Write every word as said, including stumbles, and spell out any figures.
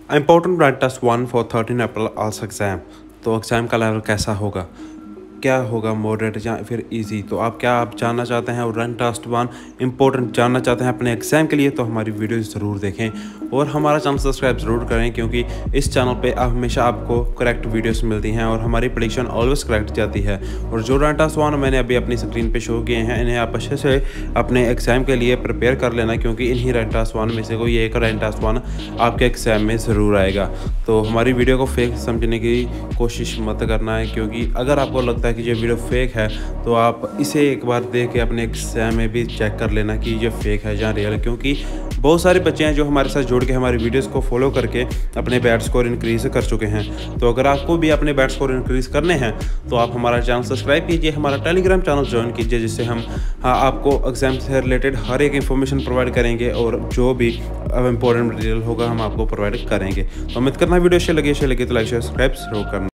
Important blood test one for thirteen April also exam. तो exam का level कैसा होगा, क्या होगा, मॉडरेट या फिर इजी। तो आप क्या आप जानना चाहते हैं और रन टेस्ट वन इंपॉर्टेंट जानना चाहते हैं अपने एग्ज़ाम के लिए, तो हमारी वीडियो ज़रूर देखें और हमारा चैनल सब्सक्राइब ज़रूर करें, क्योंकि इस चैनल पे आप हमेशा आपको करेक्ट वीडियोस मिलती हैं और हमारी प्रेडिक्शन ऑलवेज करेक्ट जाती है। और जो रन टेस्ट वन मैंने अभी अपनी स्क्रीन पे शो किए हैं, इन्हें आप अच्छे से अपने एग्ज़ाम के लिए प्रिपेयर कर लेना, क्योंकि इन्हीं रन टेस्ट वन में से कोई एक रन टेस्ट वन आपके एग्ज़ाम में ज़रूर आएगा। तो हमारी वीडियो को फेक समझने की कोशिश मत करना है, क्योंकि अगर आपको लगता है कि ये वीडियो फेक है तो आप इसे एक बार देख के अपने एग्जाम में भी चेक कर लेना कि ये फेक है या रियल है, क्योंकि बहुत सारे बच्चे हैं जो हमारे साथ जुड़ के हमारी वीडियोस को फॉलो करके अपने बैट स्कोर इंक्रीज़ कर चुके हैं। तो अगर आपको भी अपने बैट स्कोर इंक्रीज़ करने हैं तो आप हमारा चैनल सब्सक्राइब कीजिए, हमारा टेलीग्राम चैनल ज्वाइन कीजिए, जिससे हम हाँ, आपको एग्जाम से रिलेटेड हर एक इन्फॉर्मेशन प्रोवाइड करेंगे और जो भी इंपॉर्टेंट मटेरियल होगा हम आपको प्रोवाइड करेंगे। तो उम्मीद करना वीडियो अच्छी लगी अच्छी लगी तो लाइक शेयर सब्सक्राइब जरूर करना।